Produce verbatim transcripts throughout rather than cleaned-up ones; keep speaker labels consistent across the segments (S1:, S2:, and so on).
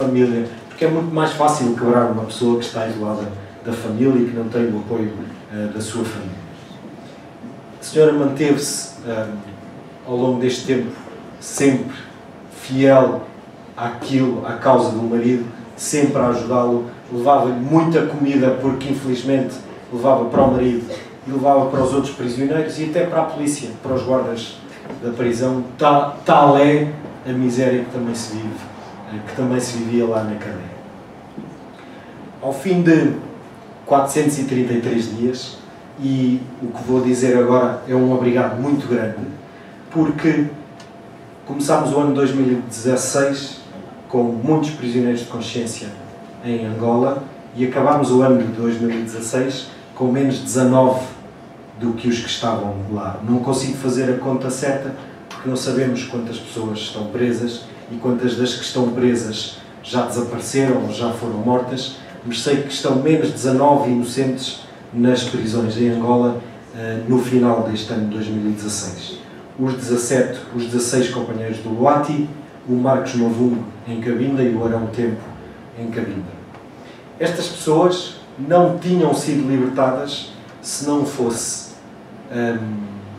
S1: família, porque é muito mais fácil quebrar uma pessoa que está isolada da família e que não tem o apoio uh, da sua família. A senhora manteve-se uh, ao longo deste tempo sempre fiel àquilo, à causa do marido, sempre a ajudá-lo, levava-lhe muita comida porque infelizmente levava para o marido e levava para os outros prisioneiros e até para a polícia, para os guardas da prisão. Tal, tal é a miséria que também se vive, que também se vivia lá na cadeia. Ao fim de quatrocentos e trinta e três dias, e o que vou dizer agora é um obrigado muito grande, porque começámos o ano dois mil e dezasseis com muitos prisioneiros de consciência em Angola e acabámos o ano de dois mil e dezasseis com menos dezanove do que os que estavam lá. Não consigo fazer a conta certa porque não sabemos quantas pessoas estão presas e quantas das que estão presas já desapareceram ou já foram mortas, mas sei que estão menos dezanove inocentes nas prisões em Angola no final deste ano de dois mil e dezasseis. Os dezassete, os dezasseis companheiros do Luati, o Marcos Mavungo em Cabinda e o Arão Tempo em Cabinda. Estas pessoas não tinham sido libertadas se não fosse hum,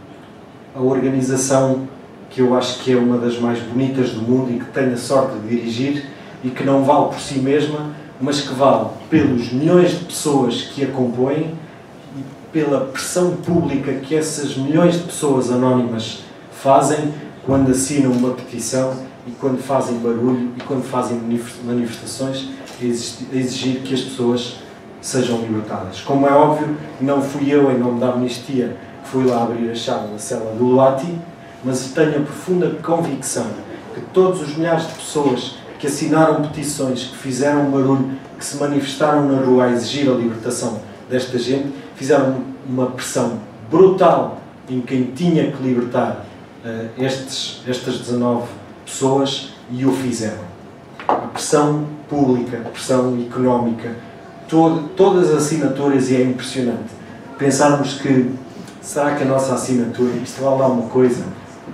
S1: a organização que eu acho que é uma das mais bonitas do mundo e que tenho a sorte de dirigir e que não vale por si mesma, mas que vale pelos milhões de pessoas que a compõem e pela pressão pública que essas milhões de pessoas anónimas fazem quando assinam uma petição e quando fazem barulho e quando fazem manifestações a exigir que as pessoas sejam libertadas. Como é óbvio, não fui eu, em nome da Amnistia, que fui lá abrir a chave da cela do Luati, mas tenho a profunda convicção que todos os milhares de pessoas que assinaram petições, que fizeram barulho, que se manifestaram na rua a exigir a libertação desta gente, fizeram uma pressão brutal em quem tinha que libertar uh, estes, estas dezanove pessoas e o fizeram. A pressão pública, a pressão económica, todo, todas as assinaturas, e é impressionante pensarmos que, será que a nossa assinatura, isto vale alguma coisa?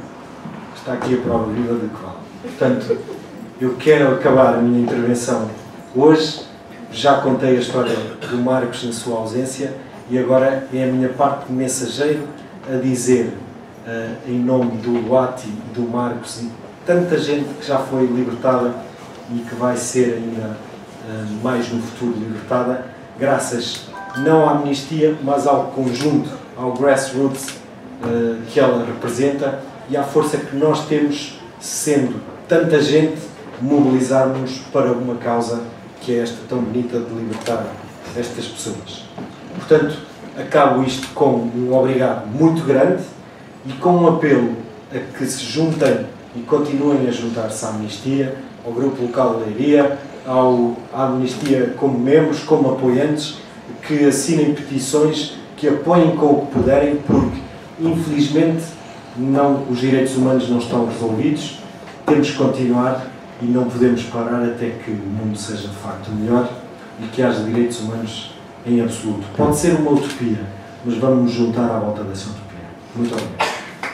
S1: Está aqui a prova viva de que vale. Portanto, eu quero acabar a minha intervenção hoje. Já contei a história do Marcos na sua ausência e agora é a minha parte de mensageiro a dizer, uh, em nome do Luati, do Marcos e tanta gente que já foi libertada e que vai ser ainda uh, mais no futuro libertada, graças não à Amnistia, mas ao conjunto, ao grassroots uh, que ela representa e à força que nós temos, sendo tanta gente, mobilizarmos para uma causa que é esta tão bonita de libertar estas pessoas. Portanto, acabo isto com um obrigado muito grande e com um apelo a que se juntem e continuem a juntar-se à Amnistia, ao Grupo Local de Leiria, ao, à Amnistia como membros, como apoiantes, que assinem petições, que apoiem com o que puderem, porque, infelizmente, não, os direitos humanos não estão resolvidos, temos que continuar e não podemos parar até que o mundo seja de facto melhor e que haja direitos humanos em absoluto. Pode ser uma utopia, mas vamos nos juntar à volta dessa utopia. Muito obrigado.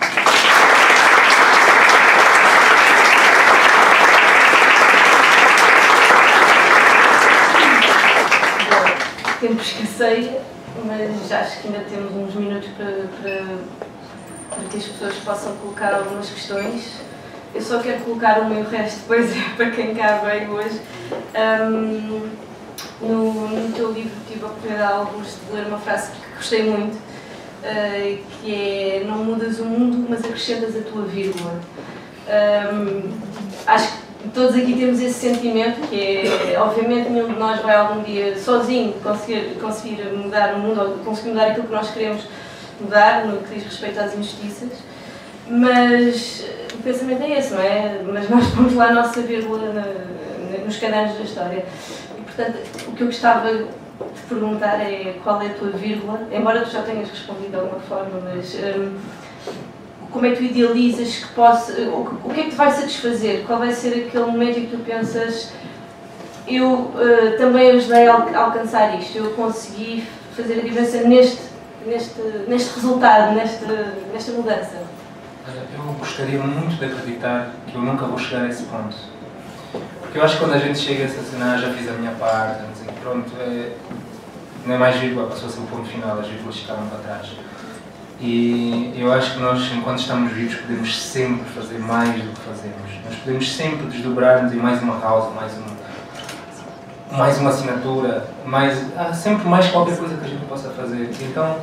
S2: O tempo escasseia, mas acho que ainda temos uns minutos para, para, para que as pessoas possam colocar algumas questões. Eu só quero colocar uma e o resto depois é para quem cá veio hoje. Um, no, no teu livro tive a oportunidade alguns de ler uma frase que gostei muito, uh, que é: não mudas o mundo, mas acrescentas a tua vírgula. Um, acho que todos aqui temos esse sentimento, que é, obviamente nenhum de nós vai algum dia sozinho conseguir, conseguir mudar o mundo ou conseguir mudar aquilo que nós queremos mudar no que diz respeito às injustiças, mas o pensamento é esse, não é? Mas nós pomos lá a nossa vírgula na, nos cadernos da história. E, portanto, o que eu gostava de perguntar é qual é a tua vírgula, embora tu já tenhas respondido de alguma forma, mas um, como é que tu idealizas que possa, o, o que é que te vai satisfazer? Qual vai ser aquele momento em que tu pensas: eu uh, também ajudei a alcançar isto, eu consegui fazer a diferença neste, neste, neste resultado, nesta, nesta mudança?
S3: Eu gostaria muito de acreditar que eu nunca vou chegar a esse ponto. Porque eu acho que quando a gente chega a se assim, ah, já fiz a minha parte, não sei, pronto, é, não é mais vírgula, passou a ser o ponto final, as vírgulas ficaram para trás. E eu acho que nós, enquanto estamos vivos, podemos sempre fazer mais do que fazemos. Nós podemos sempre desdobrar-nos em mais uma causa, mais uma, mais uma assinatura, mais, há sempre mais qualquer coisa que a gente possa fazer. Então,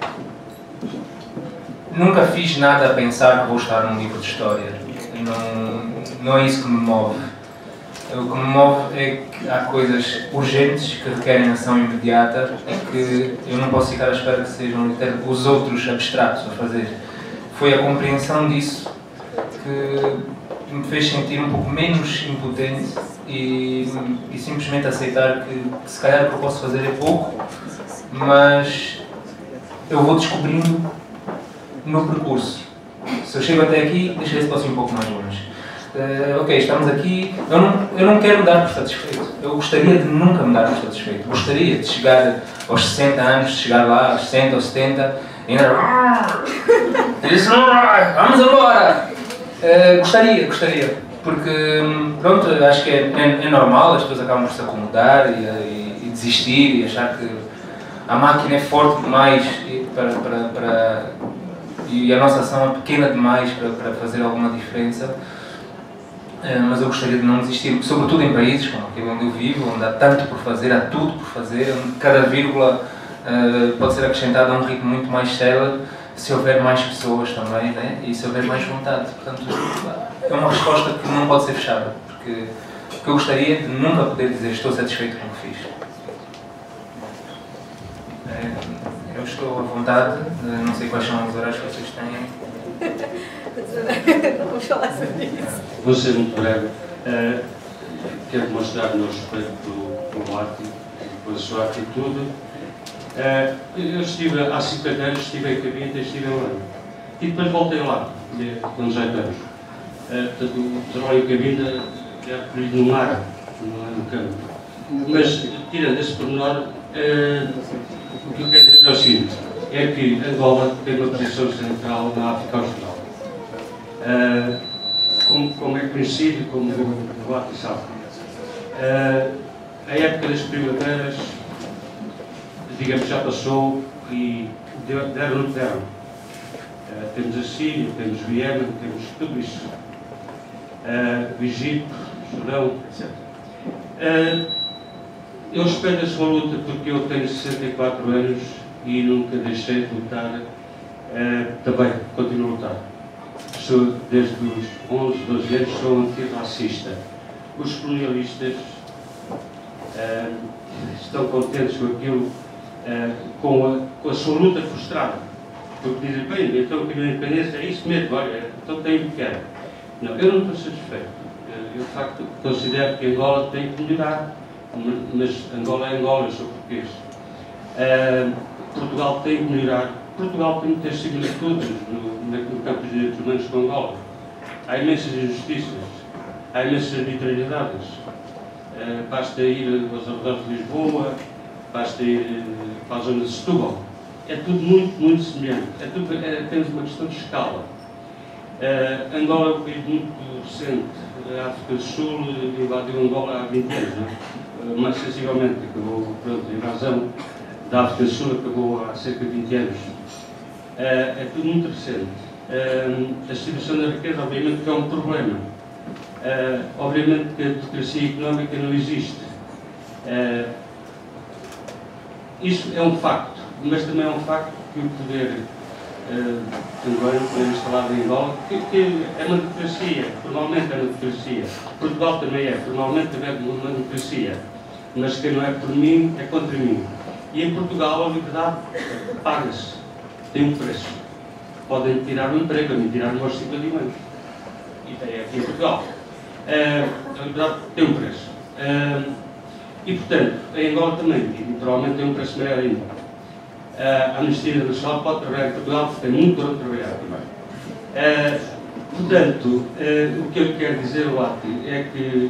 S3: nunca fiz nada a pensar que vou estar num livro de história. Não, não é isso que me move. O que me move é que há coisas urgentes que requerem ação imediata e que eu não posso ficar à espera que sejam os outros abstratos a fazer. Foi a compreensão disso que me fez sentir um pouco menos impotente e, e simplesmente aceitar que, que se calhar o que eu posso fazer é pouco, mas eu vou descobrindo no percurso. Se eu chego até aqui, deixa ver se posso ir um pouco mais longe. Uh, ok, estamos aqui, eu não, eu não quero me dar por satisfeito, eu gostaria de nunca me dar por satisfeito, gostaria de chegar aos sessenta anos, de chegar lá aos sessenta ou setenta e ainda disse, vamos embora! Uh, gostaria, gostaria, porque pronto, acho que é, é, é normal, as pessoas acabam por se acomodar e, e, e desistir e achar que a máquina é forte demais para, para, para, e a nossa ação é pequena demais para, para fazer alguma diferença. Uh, mas eu gostaria de não desistir, sobretudo em países como aquele onde eu vivo, onde há tanto por fazer, há tudo por fazer, onde cada vírgula uh, pode ser acrescentada a um ritmo muito mais célebre, se houver mais pessoas também, né? E se houver mais vontade. Portanto, é uma resposta que não pode ser fechada, porque, porque eu gostaria de nunca poder dizer estou satisfeito com o que fiz. Uh, eu estou à vontade, uh, não sei quais são os horários que vocês têm.
S2: Vamos falar sobre isso.
S4: Vou ser muito breve. Uh, quero mostrar o meu respeito pelo Ati, pela sua atitude. Uh, eu estive, há cinquenta anos, estive em Cavinha, estive em Holanda. E depois voltei lá, com dezoito anos. Uh, portanto, o trabalho em Cavinha é recolhido no mar, não é no campo. Mas, tirando esse pormenor, uh, o que eu quero dizer é o seguinte, é que Angola tem uma posição central na África Austral. Uh, como, como é conhecido, como o Ati sabe. Uh, a época das primaveras, digamos, já passou e deram o que deram. Uh, temos a Síria, temos o Iémen, temos tudo isso. Uh, o Egito, o Sudão, etcétera. Uh, eu respeito a sua luta porque eu tenho sessenta e quatro anos e nunca deixei de lutar. Uh, também continuo a lutar. Sou, desde os onze, doze anos, sou antirracista. Os colonialistas uh, estão contentes com aquilo, uh, com, a, com a sua luta frustrada. Porque dizem, bem, então a independência é isso mesmo, olha, então tem o que quer. Não, eu não estou satisfeito. Eu, de facto, considero que Angola tem que melhorar, mas Angola é Angola, eu sou português. Uh, Portugal tem que melhorar. Portugal tem muitas similitudes no, no campo dos direitos humanos com Angola. Há imensas injustiças, há imensas arbitrariedades. Uh, basta ir aos arredores de Lisboa, basta ir uh, para a zona de Setúbal. É tudo muito, muito semelhante. É tudo, é, temos uma questão de escala. Uh, Angola é um país muito recente. A África do Sul invadiu Angola há vinte anos, não é? uh, mais sensivelmente. Acabou, pronto, a invasão da África do Sul acabou há cerca de vinte anos. Uh, é tudo muito recente. Uh, a distribuição da riqueza, obviamente, que é um problema. Uh, obviamente que a democracia económica não existe. Uh, isso é um facto, mas também é um facto que o poder uh, angolano, o poder instalado em Angola, que, que é uma democracia, formalmente é uma democracia. Portugal também é, formalmente é uma democracia. Mas quem não é por mim, é contra mim. E em Portugal a liberdade paga-se. Tem um preço. Podem tirar o emprego, me tirar os cinquenta anos. E é aqui em Portugal. Uh, a liberdade tem um preço. Uh, e, portanto, em Angola também, e naturalmente tem um preço maior ainda. Uh, a Amnistia Internacional pode trabalhar em Portugal, porque tem muito para trabalhar também. Uh, portanto, uh, o que eu quero dizer, Ati, é que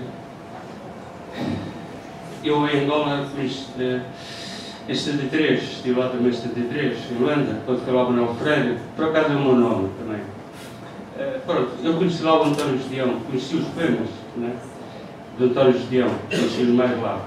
S4: eu em Angola fiz. Uh, Em setenta e três, estive lá também em setenta e três, em Luanda, quando foi lá o Manuel Freire, por acaso é o meu nome também. Uh, pronto, eu conheci lá o António Gedeão, conheci os poemas, né? de António Gedeão, que nasceu no mais lá.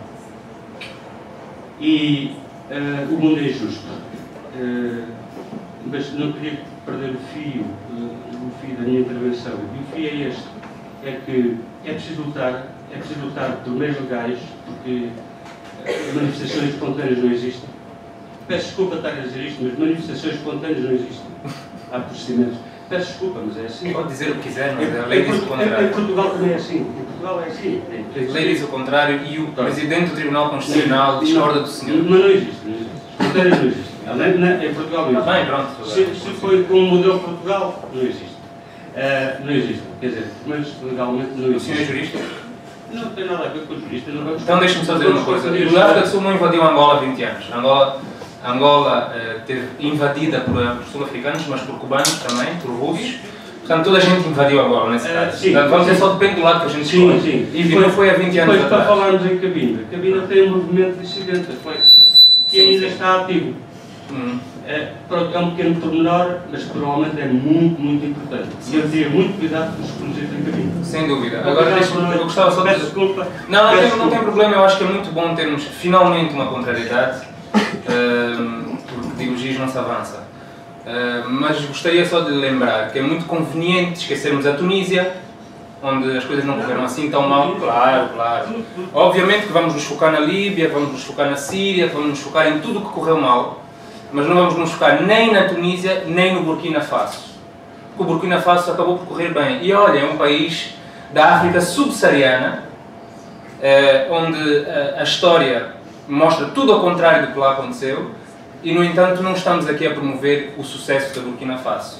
S4: E uh, o mundo é injusto. Uh, mas não queria perder o fio, uh, o fio da minha intervenção. E o fio é este, é que é preciso lutar, é preciso lutar por meios legais, porque uh, manifestações espontâneas não existem. Peço desculpa estar a dizer isto, mas manifestações espontâneas não existem. Há procedimentos. Peço desculpa, mas é assim.
S3: Pode dizer o que quiser, mas
S4: É,
S3: a lei
S4: é,
S3: diz o contrário.
S4: Em Portugal também é assim. Em Portugal é assim. É,
S3: A lei diz o contrário e o Presidente do Tribunal Constitucional discorda do senhor.
S4: Mas não existe, não existe. Espontâneas não existe. Não, não, em Portugal não existe.
S3: Bem, pronto.
S4: Se, se foi com o modelo Portugal, não existe. Uh, não existe. Quer dizer, mas legalmente não existe.
S3: O senhor é jurista?
S4: Não tem nada a ver com o jurista. Não vamos
S3: Então deixe-me só dizer uma coisa. O África do Sul não invadiu Angola há vinte anos. Angola, Angola uh, teve invadida por, por sul-africanos, mas por cubanos também, por russos. Portanto, toda a gente invadiu Angola nesse caso. Uh, sim, Portanto, vamos dizer só depende do lado que a gente escolhe. Sim, sim. E depois, não foi há vinte anos
S4: depois,
S3: atrás.
S4: Para falarmos em Cabinda, Cabinda tem um movimento dissidente, que ainda sim. está ativo. Hum. É, pronto, é um pequeno pormenor, mas provavelmente é muito, muito importante. E eu teria muito cuidado com os exclusivos em Cabinda.
S3: Sem dúvida. Agora, deixa-me, eu gostava só de...
S4: Peço desculpa.
S3: Não, não,
S4: Peço
S3: tem, não tem problema. Eu acho que é muito bom termos finalmente uma contrariedade, uh, porque digo, o giz não se avança. Uh, mas gostaria só de lembrar que é muito conveniente esquecermos a Tunísia, onde as coisas não correram assim tão mal. Claro, claro. Obviamente que vamos nos focar na Líbia, vamos nos focar na Síria, vamos nos focar em tudo o que correu mal, mas não vamos nos focar nem na Tunísia, nem no Burkina Faso. Porque o Burkina Faso acabou por correr bem. E olha, é um país da África subsaariana, uh, onde uh, a história mostra tudo ao contrário do que lá aconteceu, e, no entanto, não estamos aqui a promover o sucesso da Burkina Faso.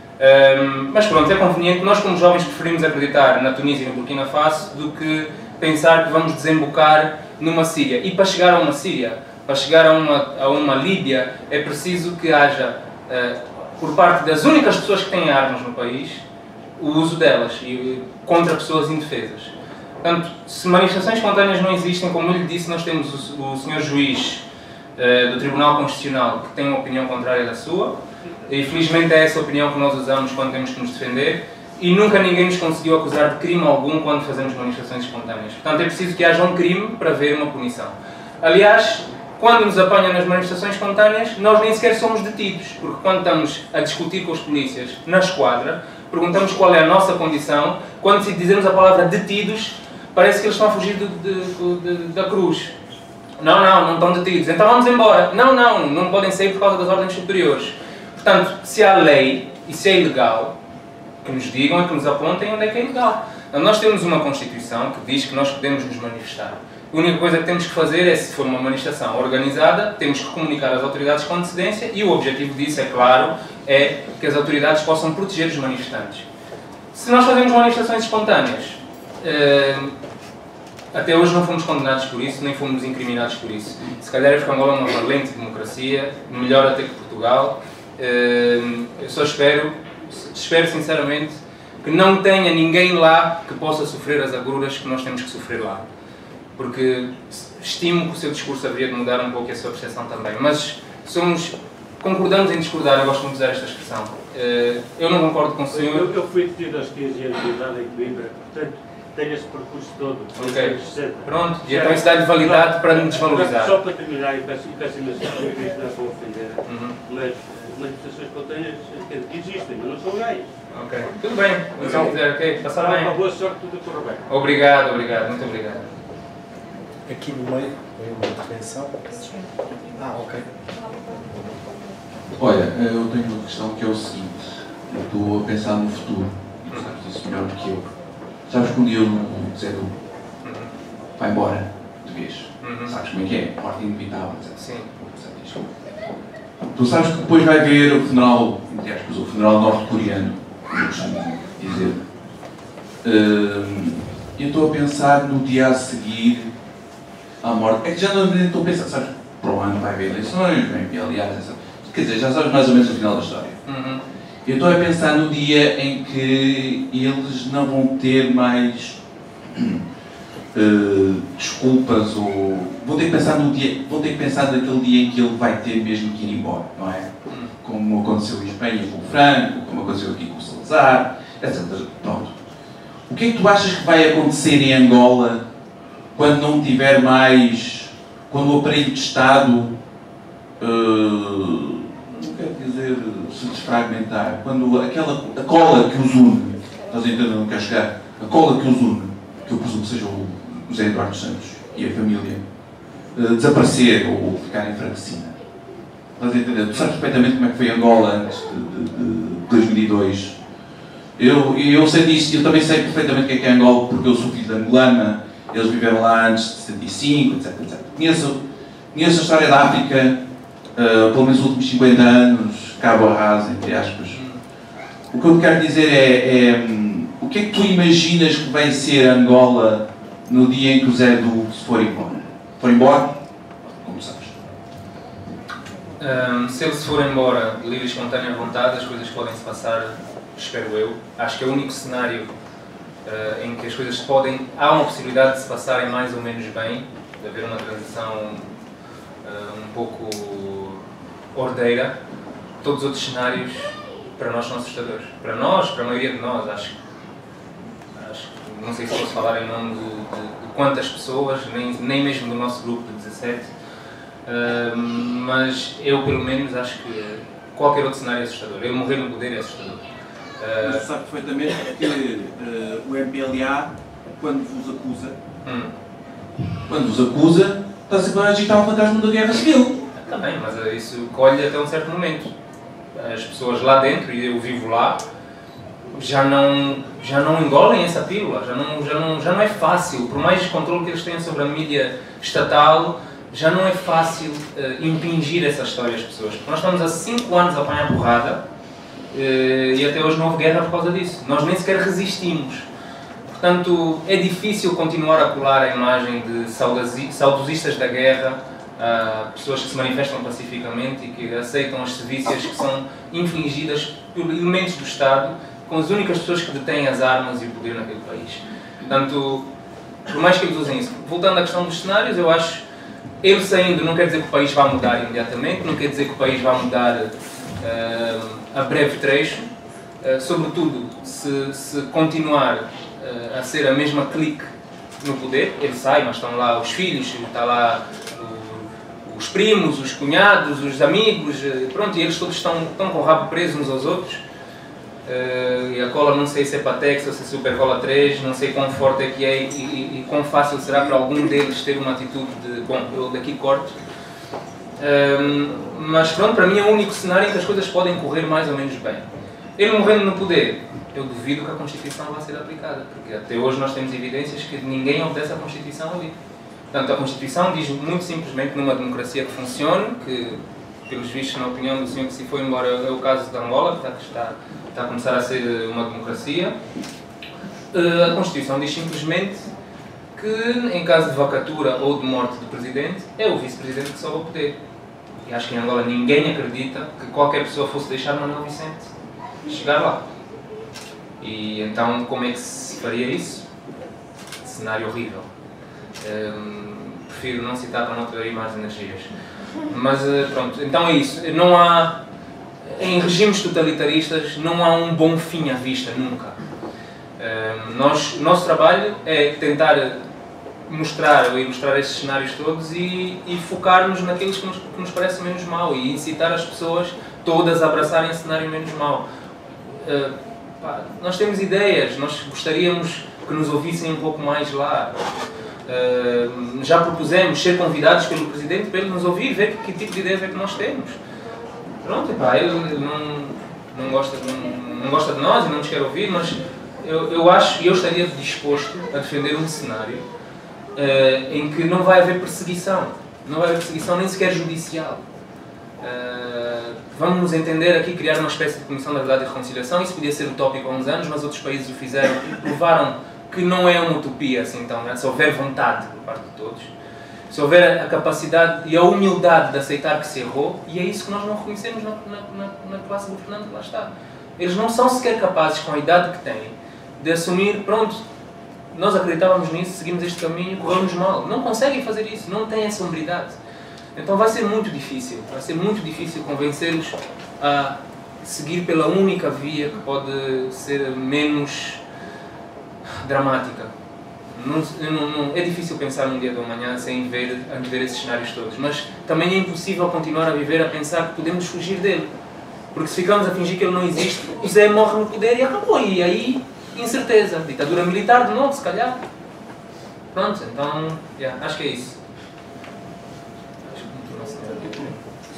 S3: Um, mas pronto, é conveniente. Nós, como jovens, preferimos acreditar na Tunísia e no Burkina Faso do que pensar que vamos desembocar numa Síria. E para chegar a uma Síria, para chegar a uma, a uma Líbia, é preciso que haja, uh, por parte das únicas pessoas que têm armas no país, o uso delas e, contra pessoas indefesas. Portanto, se manifestações espontâneas não existem, como eu lhe disse, nós temos o, o senhor juiz do Tribunal Constitucional que tem uma opinião contrária da sua, e felizmente é essa opinião que nós usamos quando temos que nos defender, e nunca ninguém nos conseguiu acusar de crime algum quando fazemos manifestações espontâneas. Portanto, é preciso que haja um crime para haver uma punição. Aliás, quando nos apanham nas manifestações espontâneas, nós nem sequer somos detidos, porque quando estamos a discutir com os polícias na esquadra, perguntamos qual é a nossa condição. Quando dizemos a palavra detidos, parece que eles estão a fugir de, de, de, da cruz. Não, não, não estão detidos. Então vamos embora. Não, não, não podem sair por causa das ordens superiores. Portanto, se há lei e se é ilegal, que nos digam e que nos apontem onde é que é ilegal. Então, nós temos uma Constituição que diz que nós podemos nos manifestar. A única coisa que temos que fazer é, se for uma manifestação organizada, temos que comunicar às autoridades com antecedência, e o objetivo disso, é claro, é que as autoridades possam proteger os manifestantes. Se nós fazemos manifestações espontâneas, eh, até hoje não fomos condenados por isso, nem fomos incriminados por isso. Se calhar é porque Angola é uma valente democracia, melhor até que Portugal. Eu só espero, espero sinceramente, que não tenha ninguém lá que possa sofrer as agruras que nós temos que sofrer lá. Porque estimo que o seu discurso haveria de mudar um pouco a sua percepção também. Mas somos, concordamos em discordar, eu gosto muito de usar esta expressão. Eu não concordo com o senhor.
S4: Eu, eu fui detido aos quinze anos de idade em Coimbra, portanto, tenho esse percurso todo.
S3: Ok. Pronto, e então isso dá-lhe validade para me desvalorizar.
S4: Só para terminar, e peço, e peço imenso desculpa, isto não é para ofender, uhum. mas manifestações espontâneas existem, mas não são legais.
S3: Ok, tudo bem. Então, quiser, ok, passar bem.
S4: Uma boa sorte, tudo corre bem.
S3: Obrigado, obrigado, muito obrigado.
S1: Aqui no meio, foi uma intervenção. Ah, ok.
S5: Olha, eu tenho uma questão que é o seguinte. Eu estou a pensar no futuro, e sabes isso melhor do que eu. Sabes que um dia o Zé Du vai embora de vez. Uhum. Sabes como é que é? Morte inevitável.
S3: Sim.
S5: Tu sabes que depois vai haver o funeral, entre aspas, o funeral norte-coreano, eu costumo dizer. Uh, eu estou a pensar no dia a seguir à morte. É que já não estou a pensar, sabes, para o ano vai haver eleições, bem, aliás, quer dizer, já sabes mais ou menos o final da história. Uhum. Eu estou a pensar no dia em que eles não vão ter mais uh, desculpas, ou vão ter que pensar no dia, vão ter que pensar naquele dia em que ele vai ter mesmo que ir embora, não é? Como aconteceu em Espanha com o Franco, como aconteceu aqui com o Salazar, etcétera. Pronto. O que é que tu achas que vai acontecer em Angola quando não tiver mais, quando o aparelho de Estado, uh, não quero dizer se desfragmentar, quando aquela, a cola que os une, estás a entender, não quero chegar, a cola que os une, que eu presumo que seja o José Eduardo Santos e a família, uh, desaparecer ou ficar enfraquecida. Estás a entender? Tu sabes perfeitamente como é que foi Angola antes de, de, de dois mil e dois. Eu, eu sei disso, eu também sei perfeitamente o que é que é Angola, porque eu sou filho de angolana, eles viveram lá antes de setenta e cinco, etc, etcétera. Conheço, conheço a história da África, uh, pelo menos os últimos cinquenta anos, cabo a rasa, entre aspas. O que eu te quero dizer é, é um, o que é que tu imaginas que vai ser Angola no dia em que o Zé Edu se for embora? For embora? Como sabes?
S3: Um, se ele se for embora de livre e espontânea vontade, as coisas podem se passar, espero eu. Acho que é o único cenário uh, em que as coisas podem... Há uma possibilidade de se passarem mais ou menos bem, de haver uma transição uh, um pouco ordeira. Todos os outros cenários, para nós, são assustadores. Para nós, para a maioria de nós, acho que... Acho, não sei se posso falar em nome de, de, de quantas pessoas, nem, nem mesmo do nosso grupo de dezassete, uh, mas eu, pelo menos, acho que qualquer outro cenário é assustador. Eu morrer no poder é assustador.
S5: Mas uh, sabe perfeitamente que uh, o M P L A, quando vos acusa, hum. quando vos acusa, está sempre a agitar o fantasma da guerra civil.
S3: Está bem, mas isso colhe até um certo momento. As pessoas lá dentro, e eu vivo lá, já não, já não engolem essa pílula, já não, já, não, já não é fácil, por mais controle que eles tenham sobre a mídia estatal, já não é fácil uh, impingir essa história às pessoas. Porque nós estamos há cinco anos a apanhar porrada, Uh, e até hoje não houve guerra por causa disso. Nós nem sequer resistimos. Portanto, é difícil continuar a colar a imagem de saudosistas da guerra, uh, pessoas que se manifestam pacificamente e que aceitam as sevícias que são infligidas por elementos do Estado, com as únicas pessoas que detêm as armas e o poder naquele país. Portanto, por mais que eles usem isso. Voltando à questão dos cenários, eu acho ele saindo não quer dizer que o país vai mudar imediatamente, não quer dizer que o país vai mudar uh, a breve trecho, uh, sobretudo se, se continuar uh, a ser a mesma clique no poder. Ele sai, mas estão lá os filhos, está lá o, os primos, os cunhados, os amigos, uh, pronto, e eles todos estão, estão com o rabo preso uns aos outros. Uh, e a cola não sei se é Patex ou se é Super Cola três, não sei quão forte é que é e, e, e quão fácil será para algum deles ter uma atitude de, bom, eu daqui corto. Um, mas pronto, para mim é o único cenário em que as coisas podem correr mais ou menos bem. Ele morrendo no poder, eu duvido que a Constituição vá ser aplicada, porque até hoje nós temos evidências que ninguém obedece à Constituição ali. Portanto, a Constituição diz muito simplesmente numa democracia que funcione, que pelos vistos, na opinião do senhor que se foi embora, é o caso de Angola, que está, está a começar a ser uma democracia. A Constituição diz simplesmente que, em caso de vacatura ou de morte do Presidente, é o Vice-Presidente que sobe ao poder. E acho que em Angola ninguém acredita que qualquer pessoa fosse deixar Manuel Vicente chegar lá. E então, como é que se faria isso? Cenário horrível. Hum, prefiro não citar para não ter aí mais energias. Mas pronto, então é isso. Não há, em regimes totalitaristas, não há um bom fim à vista, nunca. Um, nós, nosso trabalho é tentar mostrar ou ilustrar esses cenários todos e, e focar-nos naqueles que nos, que nos parece menos mau e incitar as pessoas todas a abraçarem esse cenário menos mau. Uh, pá, nós temos ideias, nós gostaríamos que nos ouvissem um pouco mais lá. Uh, já propusemos ser convidados pelo Presidente para ele nos ouvir e ver que, que tipo de ideias é que nós temos. Pronto, epá, ele, ele não, não, gosta, não, não gosta de nós e não nos quer ouvir, mas eu, eu acho e eu estaria disposto a defender um cenário uh, em que não vai haver perseguição, não vai haver perseguição nem sequer judicial. Uh, vamos nos entender aqui, criar uma espécie de Comissão da Verdade e Reconciliação. Isso podia ser utópico há uns anos, mas outros países o fizeram e provaram que não é uma utopia assim tão grande, se houver vontade por parte de todos, se houver a capacidade e a humildade de aceitar que se errou, e é isso que nós não reconhecemos na, na, na classe governante que lá está. Eles não são sequer capazes, com a idade que têm, de assumir, pronto, nós acreditávamos nisso, seguimos este caminho, correu-nos mal. Não conseguem fazer isso, não têm essa hombridade. Então vai ser muito difícil, vai ser muito difícil convencê-los a seguir pela única via que pode ser menos dramática. Não, não, não, é difícil pensar num dia de amanhã sem ver, ver esses cenários todos, mas também é impossível continuar a viver a pensar que podemos fugir dele. Porque se ficamos a fingir que ele não existe, o Zé morre no poder e acabou. E aí, incerteza. Ditadura militar de novo, se calhar. Pronto, então, yeah, acho que é isso. Acho que não sei.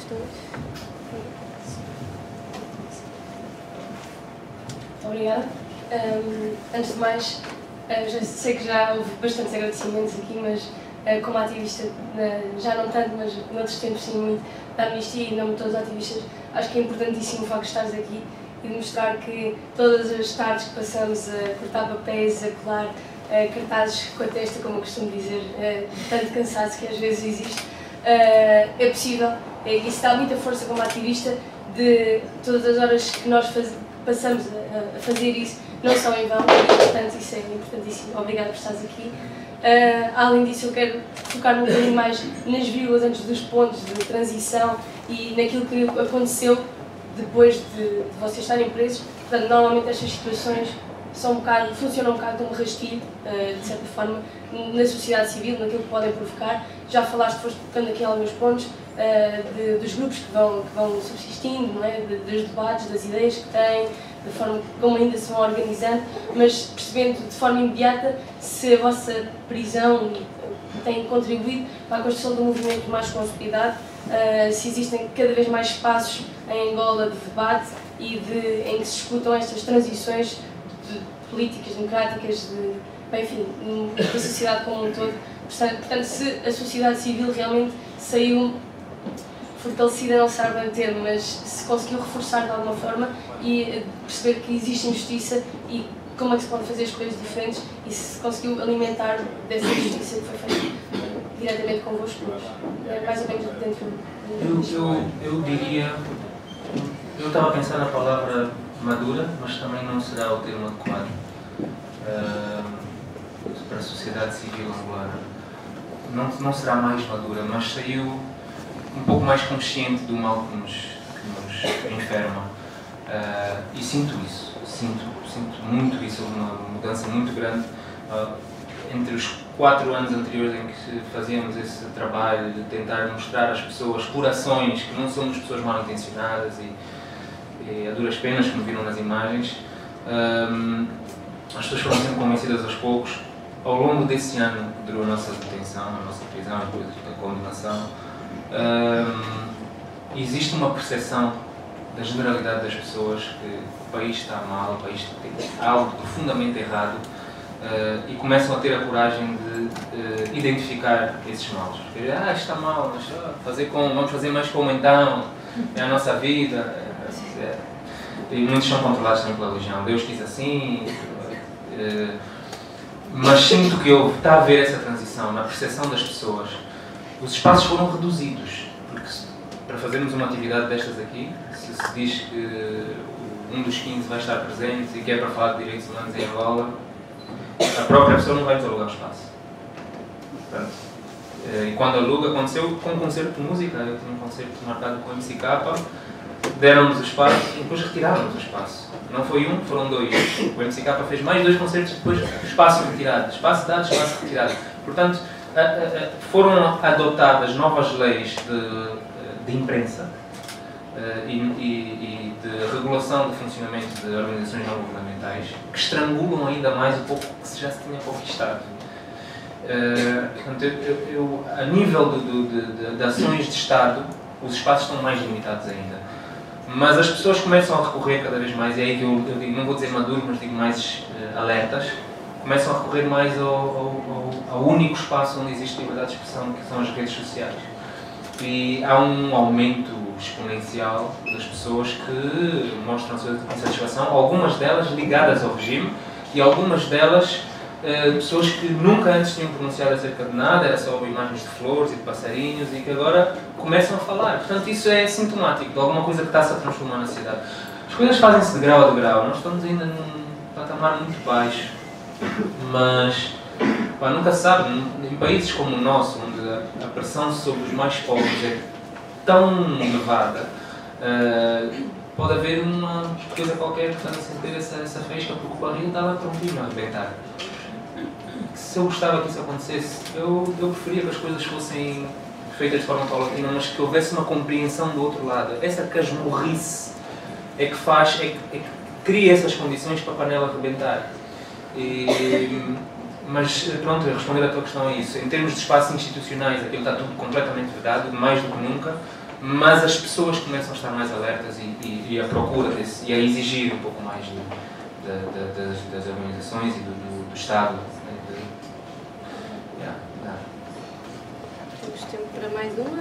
S6: Obrigada. Um, antes de mais, uh, já sei que já houve bastantes agradecimentos aqui, mas uh, como ativista, uh, já não tanto, mas noutros tempos sim, muito, da amnistia e não todos os ativistas, acho que é importantíssimo o facto de estares aqui e de mostrar que todas as tardes que passamos a cortar papéis, a colar uh, cartazes com a testa, como eu costumo dizer, uh, tanto cansaço que às vezes existe, uh, é possível. Uh, isso dá muita força como ativista de todas as horas que nós fazemos. Passamos a, a fazer isso, não são em vão, e portanto isso é importantíssimo. Obrigada por estares aqui. Uh, além disso, eu quero focar um bocadinho mais nas vírgulas antes dos pontos de transição e naquilo que aconteceu depois de, de vocês estarem presos. Portanto, normalmente estas situações são um bocado, funcionam um bocado como rastilho, uh, de certa forma, na sociedade civil, naquilo que podem provocar. Já falaste, foste tocando aqui alguns pontos, uh, de, dos grupos que vão, que vão subsistindo, não é? de, dos debates, das ideias que têm, da forma como ainda se vão organizando, mas percebendo de forma imediata se a vossa prisão tem contribuído para a construção de um movimento mais consolidado, uh, se existem cada vez mais espaços em Angola de debate e de, em que se escutam estas transições de políticas democráticas, de, bem, enfim, da sociedade como um todo. Portanto, portanto, se a sociedade civil realmente saiu fortalecida, não sabe bem o termo, mas se conseguiu reforçar de alguma forma e perceber que existe injustiça e como é que se pode fazer escolhas diferentes e se conseguiu alimentar dessa injustiça que foi feita diretamente convosco, é mais ou menos dentro do...
S3: Eu, eu, eu diria... Eu estava a pensar na palavra madura, mas também não será o termo adequado uh, para a sociedade civil angolana. Não, não será mais madura, mas saiu um pouco mais consciente do mal que nos, que nos enferma. Uh, e sinto isso, sinto, sinto muito isso, uma mudança muito grande. Uh, entre os quatro anos anteriores em que fazíamos esse trabalho de tentar mostrar às pessoas por ações que não somos pessoas mal intencionadas e, e a duras penas, como viram nas imagens, um, as pessoas foram sempre convencidas aos poucos. Ao longo desse ano que durou a nossa detenção, a nossa prisão, depois da condenação, um, existe uma percepção da generalidade das pessoas que o país está mal, o país tem algo profundamente errado, uh, e começam a ter a coragem de uh, identificar esses maus. Porque, ah, está mal, mas ah, fazer como, vamos fazer mais como então, é a nossa vida. É, é. E muitos são controlados também pela religião. Deus quis assim. Uh, mas sinto que eu está a haver essa transição na percepção das pessoas. Os espaços foram reduzidos, porque se, para fazermos uma atividade destas aqui, se se diz que um dos quinze vai estar presente e que é para falar de direitos humanos em Angola, a própria pessoa não vai nos alugar o espaço. Portanto, e quando aluga, aconteceu com um concerto de música, eu tinha um concerto marcado com o M C K, deram-nos o espaço e depois retiraram-nos o espaço. Não foi um, foram dois. O M C K fez mais dois concertos e depois espaço retirado. Espaço dado, espaço retirado. Portanto, foram adotadas novas leis de, de imprensa e, e, e de regulação de funcionamento de organizações não governamentais que estrangulam ainda mais o pouco que já se tinha conquistado. Portanto, eu, eu, a nível de, de, de, de ações de Estado, os espaços estão mais limitados ainda. Mas as pessoas começam a recorrer cada vez mais, e é aí que eu, eu digo, não vou dizer maduro, mas digo mais uh, alertas, começam a recorrer mais ao, ao, ao, ao único espaço onde existe liberdade de expressão, que são as redes sociais. E há um aumento exponencial das pessoas que mostram a sua insatisfação, algumas delas ligadas ao regime, e algumas delas uh, pessoas que nunca antes tinham pronunciado acerca de nada, era só imagens de flores e de passarinhos, e que agora começam a falar. Portanto, isso é sintomático de alguma coisa que está-se a transformar na sociedade. As coisas fazem-se de grau a degrau, nós estamos ainda num patamar muito baixo, mas pá, nunca se sabe, em países como o nosso, onde a pressão sobre os mais pobres é tão elevada, uh, pode haver uma coisa qualquer que está a sentir essa, essa fresca, porque o barril está lá prontinho a arrebentar. se eu gostava que isso acontecesse, eu, eu preferia que as coisas fossem feitas de forma paulatina, mas que houvesse uma compreensão do outro lado. Essa casmurrice é que faz, é que, é que cria essas condições para a panela rebentar. E, mas pronto, responder à tua questão é isso. Em termos de espaços institucionais, aquilo está tudo completamente vedado, mais do que nunca, mas as pessoas começam a estar mais alertas e, e, e à procura desse, e a exigir um pouco mais de, de, de, das, das organizações e do, do, do Estado. De, yeah, yeah.
S6: Temos tempo para mais uma?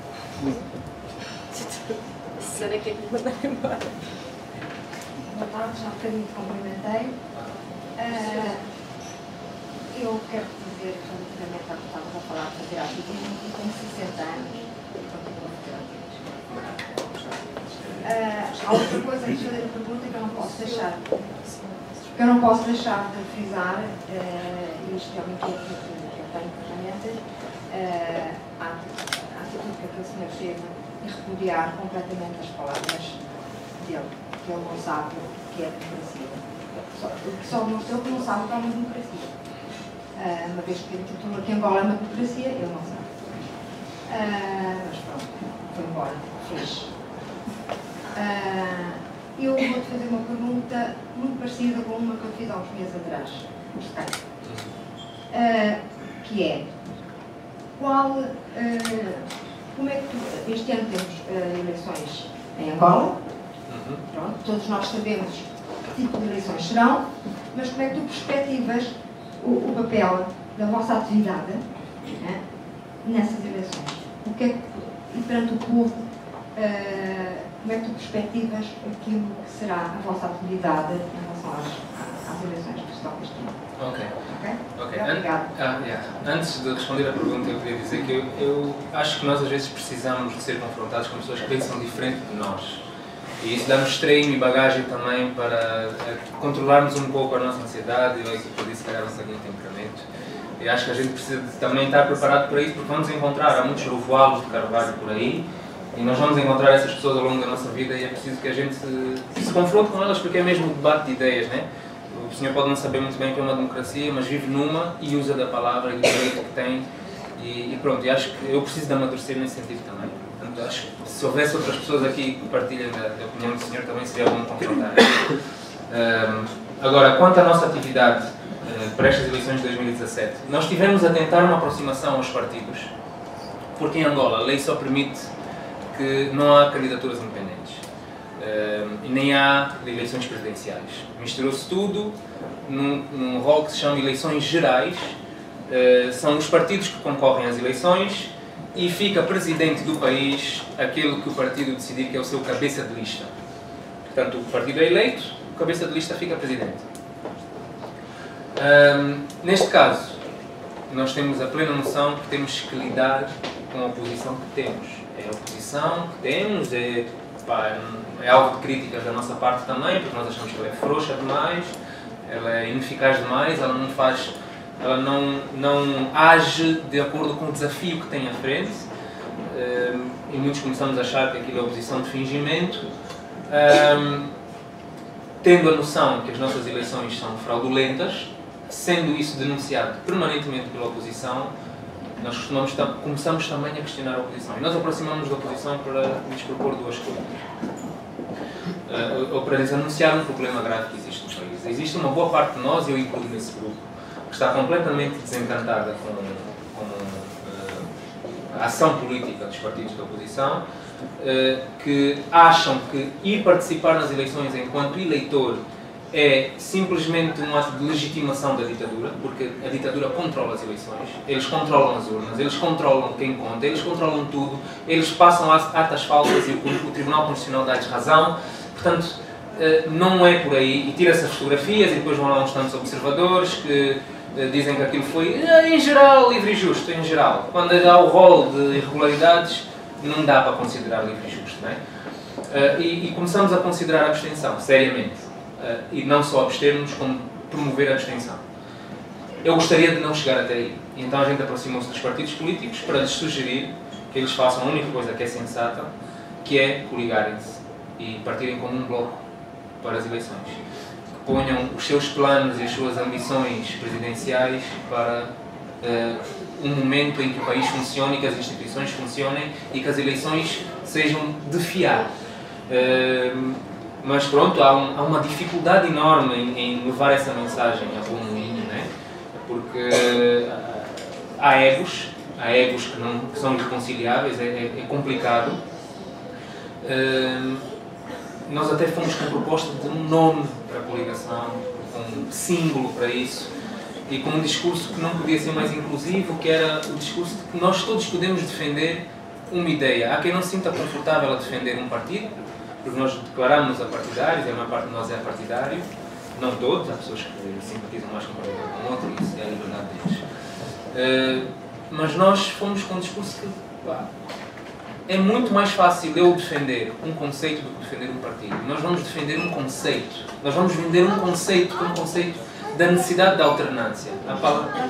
S6: Será que é que me mandar embora?
S7: Boa tarde, já um bocadinho cumprimentei. Uh, eu quero dizer, relativamente ao que estávamos a falar de fazer ativismo, que tenho sessenta anos e continuo a fazer ativismo. Uh, há outra coisa de fazer a pergunta que eu não posso deixar. Que eu não posso deixar de frisar, uh, isto é uma inquietude que eu tenho permanente, uh, a atitude que aquele senhor teve e repudiar completamente as palavras dele, que ele não sabe o que é democracia. O que só demonstrou que não sabe o que é uma democracia. Uh, uma vez que ele titula que Angola é uma democracia, ele não sabe. Uh, mas pronto, foi embora, fez. Uh, eu vou-te fazer uma pergunta muito parecida com uma que eu fiz há uns meses atrás, uh, que é, qual, uh, como é que tu, este ano temos uh, eleições em Angola, pronto, todos nós sabemos que tipo de eleições serão, mas como é que tu perspectivas o, o papel da vossa atividade, né, nessas eleições? O que é que, e perante o povo, uh, como é que tu perspectivas aquilo que será a vossa atividade em relação às, às eleições que estão este ano?
S3: Ok.
S7: Ok?
S3: Okay.
S7: Obrigada.
S3: Ah, yeah. Antes de responder à pergunta, eu queria dizer que eu, eu acho que nós às vezes precisamos de ser confrontados com pessoas que pensam diferente de nós. E isso dá-nos treino e bagagem também para controlarmos um pouco a nossa ansiedade e, por isso, se calhar, o nosso temperamento. E acho que a gente precisa de também estar preparado para isso, porque vamos encontrar, há muitos lovoalos de Carvalho por aí, e nós vamos encontrar essas pessoas ao longo da nossa vida e é preciso que a gente se, se confronte com elas, porque é mesmo um debate de ideias, né? O senhor pode não saber muito bem o que é uma democracia, mas vive numa e usa da palavra e do direito que tem. E, e pronto, e acho que eu preciso de amadurecer nesse sentido também. Portanto, acho que se houvesse outras pessoas aqui que partilham da, da opinião do senhor, também seria bom confrontar. Um, agora, quanto à nossa atividade uh, para estas eleições de dois mil e dezassete, nós tivemos a tentar uma aproximação aos partidos, porque em Angola a lei só permite que não há candidaturas independentes uh, e nem há eleições presidenciais. Misturou-se tudo num, num rol que se chama eleições gerais. Uh, são os partidos que concorrem às eleições e fica presidente do país aquele que o partido decidir que é o seu cabeça de lista. Portanto, o partido é eleito, o cabeça de lista fica presidente. Um, neste caso, nós temos a plena noção que temos que lidar com a oposição que temos. É a oposição que temos, é, pá, é alvo de críticas da nossa parte também, porque nós achamos que ela é frouxa demais, ela é ineficaz demais, ela não faz... ela não, não age de acordo com o desafio que tem à frente, um, e muitos começamos a achar que aquilo é oposição de fingimento, um, tendo a noção que as nossas eleições são fraudulentas, sendo isso denunciado permanentemente pela oposição, nós costumamos, começamos também a questionar a oposição. E nós aproximamos da oposição para lhes propor duas coisas. Uh, ou para lhes anunciar um problema grave que existe no país. Existe uma boa parte de nós, e eu incluo nesse grupo, que está completamente desencantada com, com uh, a ação política dos partidos da oposição, uh, que acham que ir participar nas eleições enquanto eleitor é simplesmente um ato de legitimação da ditadura, porque a ditadura controla as eleições, eles controlam as urnas, eles controlam quem conta, eles controlam tudo, eles passam atas falsas e o, o Tribunal Constitucional dá-lhes razão. Portanto, uh, não é por aí, e tira-se as fotografias e depois vão lá uns tantos observadores que dizem que aquilo foi, em geral, livre e justo, em geral. Quando há o rol de irregularidades, não dá para considerar livre e justo, não é? Uh, e, e começamos a considerar a abstenção, seriamente. Uh, e não só abster-nos, como promover a abstenção. Eu gostaria de não chegar até aí. E então a gente aproximou-se dos partidos políticos para lhes sugerir que eles façam a única coisa que é sensata, que é coligarem-se e partirem como um bloco para as eleições. ponham os seus planos e as suas ambições presidenciais para uh, um momento em que o país funcione, que as instituições funcionem e que as eleições sejam de fiar. Uh, mas pronto, há, um, há uma dificuldade enorme em, em levar essa mensagem a bom moinho, né? Porque uh, há egos, há egos que, não, que são irreconciliáveis, é, é, é complicado. Uh, nós até fomos com a proposta de um nome para a coligação, um símbolo para isso, e com um discurso que não podia ser mais inclusivo, que era o discurso de que nós todos podemos defender uma ideia. Há quem não se sinta confortável a defender um partido, porque nós declaramos a partidários, e a maior parte de nós é partidário, não todos, há pessoas que simpatizam mais com um partido que com outro, e isso é a liberdade deles. Uh, mas nós fomos com um discurso que pá, é muito mais fácil eu defender um conceito do que defender um partido. Nós vamos defender um conceito, nós vamos vender um conceito como um conceito da necessidade da alternância. A palavra...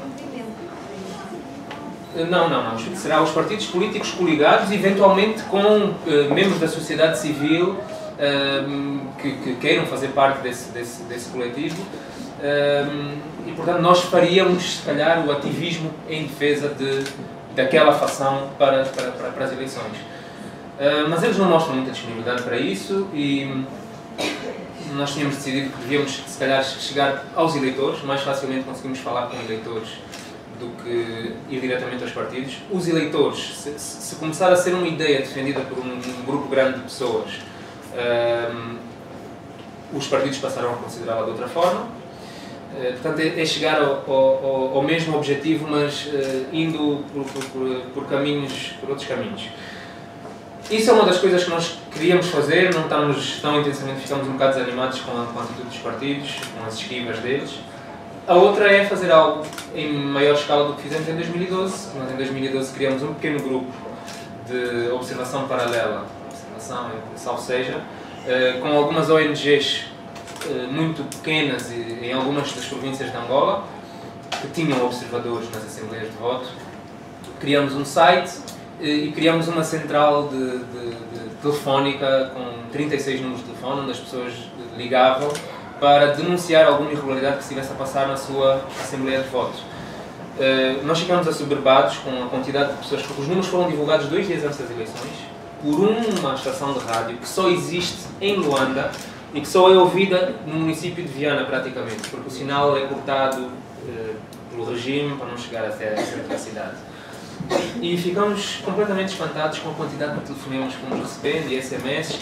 S3: Não, não, não. Será os partidos políticos coligados, eventualmente com uh, membros da sociedade civil uh, que, que queiram fazer parte desse, desse, desse coletivo. Uh, e, portanto, nós faríamos, se calhar, o ativismo em defesa de, daquela facção para, para, para, para as eleições. Uh, mas eles não mostram muita disponibilidade para isso e nós tínhamos decidido que devíamos, se calhar, chegar aos eleitores. Mais facilmente conseguimos falar com eleitores do que ir diretamente aos partidos. Os eleitores, se, se começar a ser uma ideia defendida por um, um grupo grande de pessoas, um, os partidos passarão a considerá-la de outra forma. Uh, portanto, é, é chegar ao, ao, ao mesmo objetivo, mas uh, indo por, por, por, por caminhos, por outros caminhos. Isso é uma das coisas que nós queríamos fazer, não estamos tão intensamente, ficamos um bocado desanimados com a, com a atitude dos partidos, com as esquivas deles. A outra é fazer algo em maior escala do que fizemos em dois mil e doze. Nós em dois mil e doze criamos um pequeno grupo de observação paralela, observação, salvo seja, com algumas O N Gs muito pequenas em algumas das províncias de Angola, que tinham observadores nas assembleias de voto. Criamos um site e criamos uma central de, de, de telefónica com trinta e seis números de telefone, onde as pessoas ligavam para denunciar alguma irregularidade que se estivesse a passar na sua Assembleia de Voto. Uh, nós ficamos assoberbados com a quantidade de pessoas, porque os números foram divulgados dois dias antes das eleições, por uma estação de rádio que só existe em Luanda e que só é ouvida no município de Viana, praticamente, porque o sinal é cortado uh, pelo regime para não chegar até a centro da cidade. E ficamos completamente espantados com a quantidade de telefonemas que fomos recebendo e S M S, uh,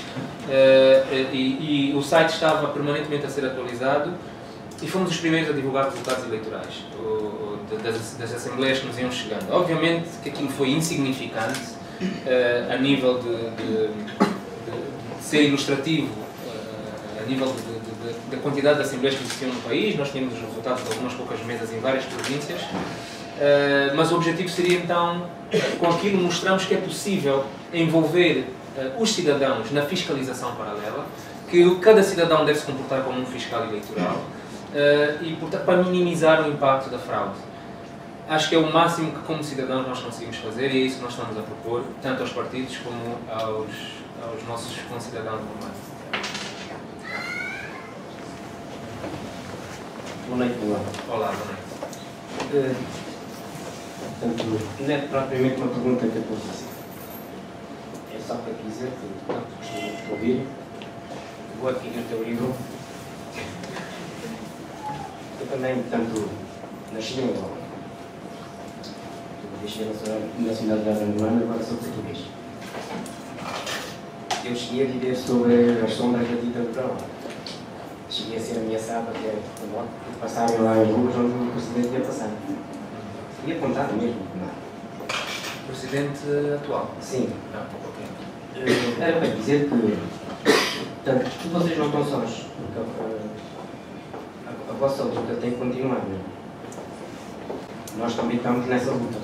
S3: e, e o site estava permanentemente a ser atualizado e fomos os primeiros a divulgar resultados eleitorais o, das, das assembleias que nos iam chegando. Obviamente que aquilo foi insignificante uh, a nível de, de, de, de ser ilustrativo, uh, a nível de, de, de, da quantidade de assembleias que existiam no país. Nós tínhamos os resultados de algumas poucas mesas em várias províncias. Uh, mas o objetivo seria então, com aquilo mostramos que é possível envolver uh, os cidadãos na fiscalização paralela, que cada cidadão deve se comportar como um fiscal eleitoral uh, e, portanto, para minimizar o impacto da fraude. Acho que é o máximo que, como cidadãos, nós conseguimos fazer e é isso que nós estamos a propor, tanto aos partidos como aos, aos nossos concidadãos normais.
S8: Boa noite, olá.
S3: Olá, boa noite.
S8: Uh, Portanto, não é propriamente uma pergunta que eu estou a fazer. É só para dizer que, portanto, gostaria de te ouvir. Vou adquirir o teu livro. Eu também, portanto, nasci em Angola. Deixei a nacionalidade angolana, agora sou português. Eu cheguei a viver sobre as sombras da ditadura. Cheguei a ser ameaçado até por passarem lá em ruas onde o presidente ia passar. E apontado mesmo, não é?
S3: O presidente atual?
S8: Sim.
S3: Não, ok.
S8: Era para dizer que, portanto, que vocês não estão sós, porque a, a, a vossa luta tem que continuar, não é? Nós também estamos nessa luta.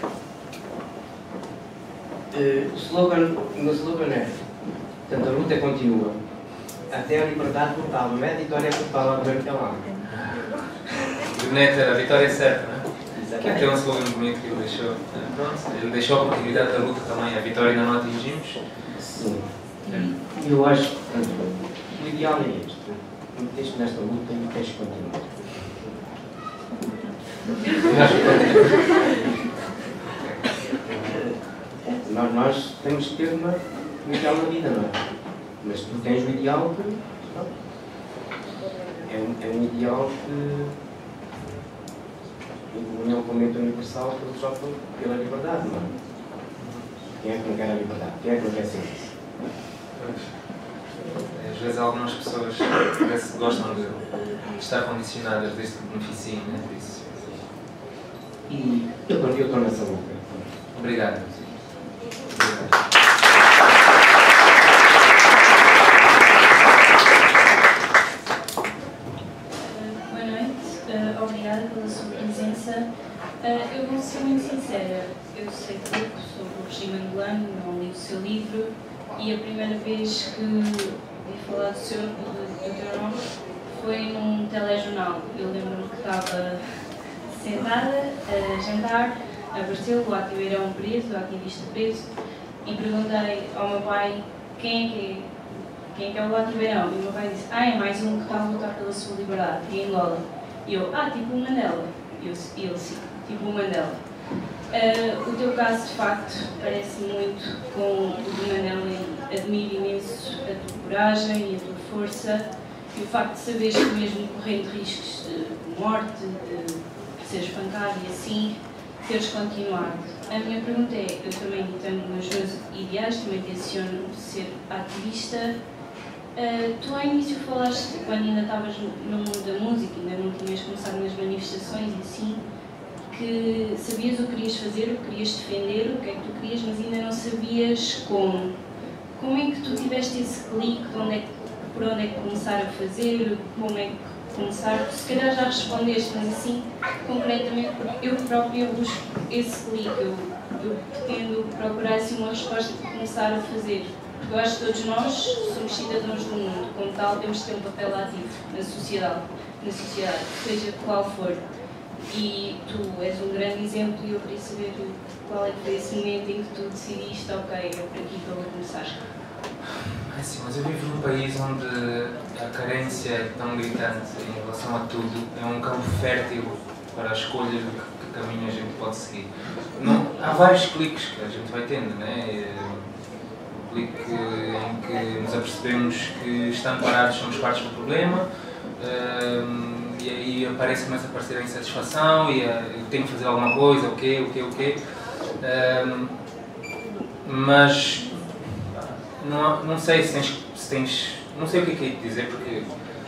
S8: Uh, o slogan, o meu slogan é, portanto, a luta continua, até a liberdade total, não é a vitória total ao governo calado.
S3: O Neto era a vitória certa, não é? Que é um slogan bonito que ele deixou. Pronto, ele deixou a oportunidade da luta também. A vitória ainda não atingimos.
S8: Sim. Eu acho que o ideal é este. meteste nesta luta e tens que continuar. nós, nós temos que ter uma, um ideal na vida, não é? Mas tu tens o ideal que. É um, é um ideal que. O momento universal todos optam pela liberdade, não é? Quem é que não quer a liberdade? Quem é que não quer ser isso?
S3: Às vezes algumas pessoas parece que gostam de estar condicionadas desde que beneficiem, né? Por isso.
S8: E eu estou nessa luta.
S3: Obrigado. Obrigado.
S9: Boa noite, uh, obrigada pela sua presença. Uh, eu vou ser muito sincera, eu sei pouco sobre o regime angolano, não li o seu livro e a primeira vez que ouvi falar do, seu, do, do teu nome foi num telejornal. Eu lembro-me que estava sentada a jantar, apareceu o ativeirão preso, o ativista preso, e perguntei ao meu pai quem é que é, quem é, que é o ativeirão. E o meu pai disse, ah, é mais um que está a lutar pela sua liberdade, em Angola. E eu, ah, tipo o Mandela. E ele, sim, tipo o Mandela. Uh, o teu caso, de facto, parece muito com o do Mandela e admiro imenso a tua coragem e a tua força e o facto de saberes que mesmo correndo riscos de morte, de ser espancado e assim, teres continuado. A minha pergunta é, eu também tenho os meus ideais, também tenciono ser ativista. Uh, tu ao início falaste, quando ainda estavas no mundo da música, ainda não tinhas começado nas manifestações e assim, que sabias o que querias fazer, o que querias defender, o que é que tu querias, mas ainda não sabias como. Como é que tu tiveste esse clique, onde é que, por onde é que começar a fazer, como é que começar? Se calhar já respondeste, mas assim, concretamente, porque eu própria busco esse clique, eu, eu pretendo procurar assim uma resposta para começar a fazer. Porque eu acho que todos nós somos cidadãos do mundo, como tal temos de ter um papel ativo na sociedade, na sociedade, seja qual for. E tu és um grande exemplo e eu queria saber qual é que foi esse momento em que tu decidiste, ok, é por aqui que eu vou começar.
S3: É sim, mas eu vivo num país onde a carência é tão gritante em relação a tudo, é um campo fértil para a escolha de que, que caminho a gente pode seguir. Não, há vários cliques que a gente vai tendo, né? O clique em que nos apercebemos que estando parados somos partes do problema, um, e aí aparece, começa a aparecer a insatisfação e a, eu tenho que fazer alguma coisa, o quê, o quê, o quê. Um, mas não, não sei se tens, se tens, não sei o que é que é de dizer, porque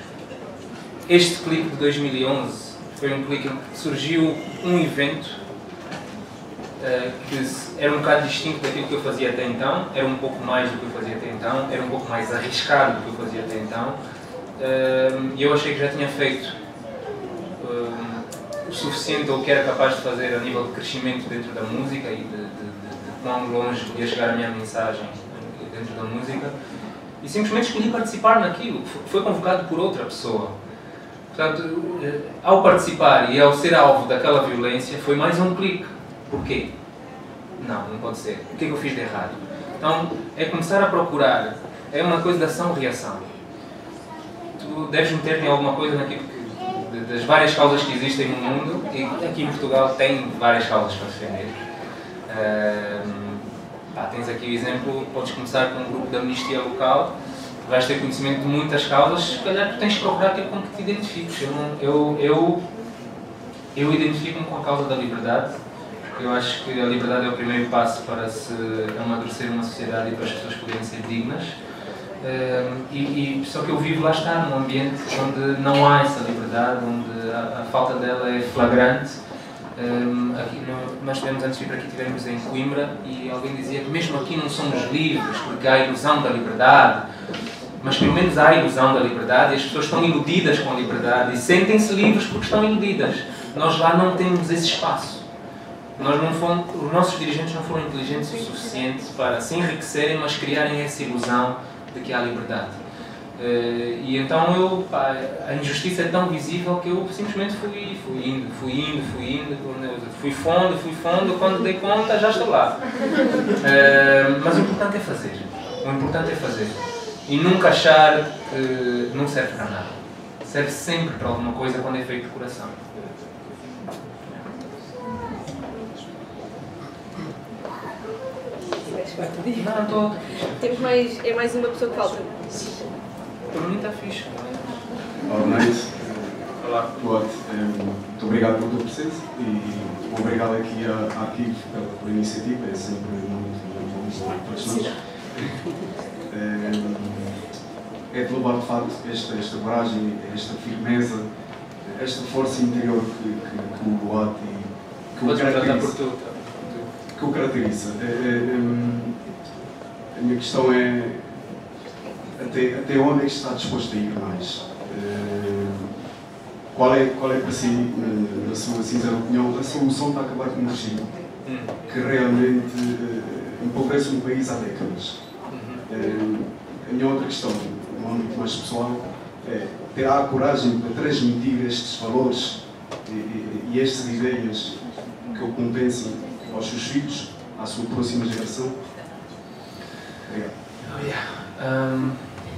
S3: este clique de dois mil e onze foi um clique em que surgiu um evento uh, que era um bocado distinto daquilo que eu fazia até então, era um pouco mais do que eu fazia até então, era um pouco mais arriscado do que eu fazia até então, e uh, eu achei que já tinha feito uh, o suficiente ou o que era capaz de fazer a nível de crescimento dentro da música e de, de, de, de quão longe podia chegar a minha mensagem dentro da música, e simplesmente escolhi participar naquilo. Foi convocado por outra pessoa. Portanto, ao participar e ao ser alvo daquela violência, foi mais um clique. Porquê? Não, não pode ser. O que é que eu fiz de errado? Então, é começar a procurar. É uma coisa de ação-reação. Tu deves meter-te em alguma coisa naquilo que, das várias causas que existem no mundo, e aqui em Portugal tem várias causas para defender. Uh, pá, tens aqui o exemplo, podes começar com um grupo de amnistia local, vais ter conhecimento de muitas causas, se calhar tu tens que procurar aquilo com que te identifiques. Eu, não, eu, eu, eu identifico-me com a causa da liberdade. Eu acho que a liberdade é o primeiro passo para se amadurecer uma sociedade e para as pessoas poderem ser dignas. Uh, e, e só que eu vivo, lá está, num ambiente onde não há essa liberdade, onde a, a falta dela é flagrante. Um, aqui no, nós tivemos, antes de vir para aqui, estivemos em Coimbra e alguém dizia que mesmo aqui não somos livres porque há a ilusão da liberdade, mas pelo menos há a ilusão da liberdade e as pessoas estão iludidas com a liberdade e sentem-se livres porque estão iludidas. Nós lá não temos esse espaço. Nós não fomos, os nossos dirigentes não foram inteligentes o suficiente para se enriquecerem, mas criarem essa ilusão de que há liberdade. Uh, e então eu, pá, a injustiça é tão visível que eu simplesmente fui, fui indo, fui indo, fui indo, fui fundo, fui fundo, quando dei conta já estou lá. Uh, mas o importante é fazer, o importante é fazer. E nunca achar que não serve para nada. serve sempre para alguma coisa quando é feito de coração. Não, estou.
S2: Temos mais, é mais uma pessoa que falta.
S3: Para mim está fixe.
S10: Boa noite.
S3: Olá.
S10: Boa noite. Muito obrigado pela tua presença e obrigado aqui à Arquivo pela, pela iniciativa, é sempre muito, muito bom para todos nós. É de louvar de facto esta, esta coragem, esta firmeza, esta força interior que, que, que o Boate e que o caracteriza. Que o caracteriza. É, é, a minha questão é até, até onde é que está disposto a ir mais? É, qual, é, qual é para si, na sua sincera opinião, a solução para acabar com o regime que realmente é, empobrece um país há décadas? É, a minha outra questão, no âmbito mais pessoal, é terá a coragem para transmitir estes valores e, e, e estas ideias que o compensem aos seus filhos, à sua próxima geração? Obrigado.
S3: Oh, yeah. um,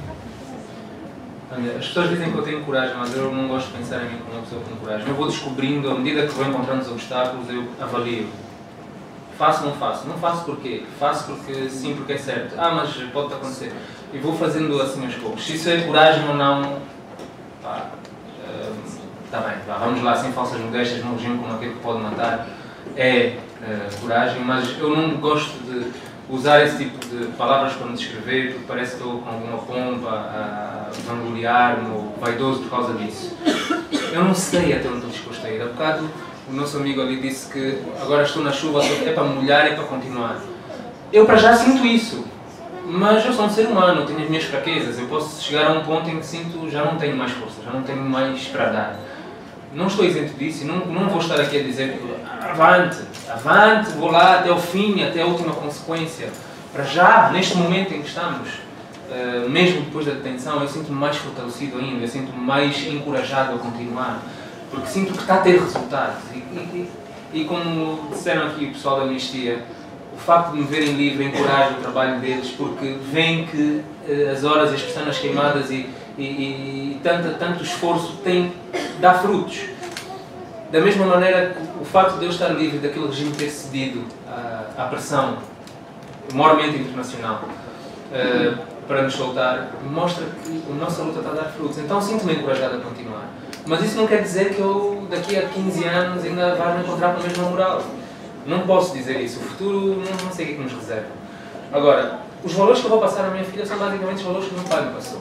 S3: olha, as pessoas dizem que eu tenho coragem, mas eu não gosto de pensar em mim como uma pessoa com coragem. Eu vou descobrindo, à medida que vou encontrando os obstáculos, eu avalio. Faço ou não faço? Não faço porquê? Faço porque sim, porque é certo. Ah, mas pode acontecer. E vou fazendo assim aos poucos. Se isso é coragem ou não, pá, está uh, bem, pá, vamos lá, sem falsas modéstias, num regime como aquele que pode matar. É uh, coragem, mas eu não gosto de usar esse tipo de palavras para me descrever, porque parece que estou com alguma pompa a vangloriar-me ou vaidoso por causa disso. Eu não sei até onde estou disposto a ir. Há bocado o nosso amigo ali disse que agora estou na chuva, é para molhar, é para continuar. Eu para já sinto isso, mas eu sou um ser humano, eu tenho as minhas fraquezas, eu posso chegar a um ponto em que sinto já não tenho mais força, já não tenho mais para dar. Não estou isento disso e não, não vou estar aqui a dizer avante, avante, vou lá até o fim, até a última consequência. Para já, neste momento em que estamos, uh, mesmo depois da detenção, eu sinto-me mais fortalecido ainda, eu sinto-me mais encorajado a continuar, porque sinto que está a ter resultados. E, e, e como disseram aqui o pessoal da Amnistia, o facto de me verem livre encoraja o trabalho deles, porque veem que uh, as horas e as pestanas queimadas e, e, e, e tanto, tanto esforço tem, dá frutos. Da mesma maneira que o facto de eu estar livre daquele regime ter cedido à, à pressão moralmente internacional uh, para nos soltar, mostra que a nossa luta está a dar frutos. Então sinto-me encorajado a continuar. Mas isso não quer dizer que eu daqui a quinze anos ainda vá me encontrar com a mesma moral. Não posso dizer isso. O futuro não, não sei o que é que nos reserva. Agora, os valores que eu vou passar à minha filha são basicamente os valores que o meu pai me passou.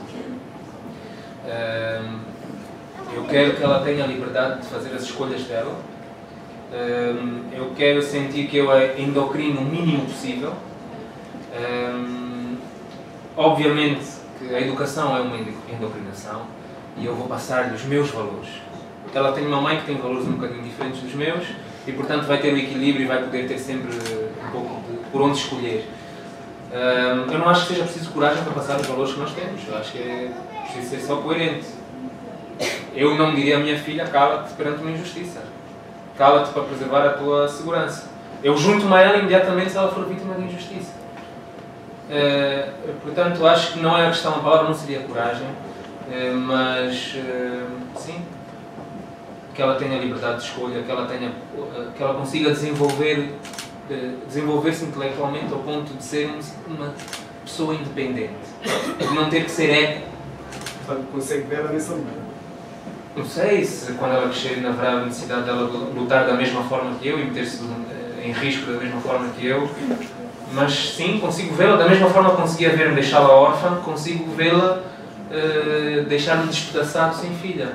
S3: Uh, eu quero que ela tenha a liberdade de fazer as escolhas dela. Uh, eu quero sentir que eu a endocrino o mínimo possível. Uh, obviamente que a educação é uma endocrinação e eu vou passar-lhe os meus valores. Ela tem uma mãe que tem valores um bocadinho diferentes dos meus e, portanto, vai ter o equilíbrio e vai poder ter sempre um pouco de por onde escolher. Uh, eu não acho que seja preciso coragem para passar os valores que nós temos. Eu acho que é preciso ser só coerente. Eu não diria à minha filha, cala-te perante uma injustiça. Cala-te para preservar a tua segurança. Eu junto-me a ela imediatamente se ela for vítima de injustiça. Uh, portanto, acho que não é a questão, a palavra não seria coragem, uh, mas, uh, sim, que ela tenha liberdade de escolha, que ela, tenha, uh, que ela consiga desenvolver, uh, desenvolver-se intelectualmente ao ponto de ser um, uma pessoa independente. De não ter que ser ética.
S10: Consegue ver ela nessa luta?
S3: Não sei se quando ela crescer ainda haverá a necessidade dela lutar da mesma forma que eu e meter-se em risco da mesma forma que eu, mas sim, consigo vê-la da mesma forma que conseguia ver-me deixá-la órfã, consigo vê-la uh, deixar-me despedaçado sem filha.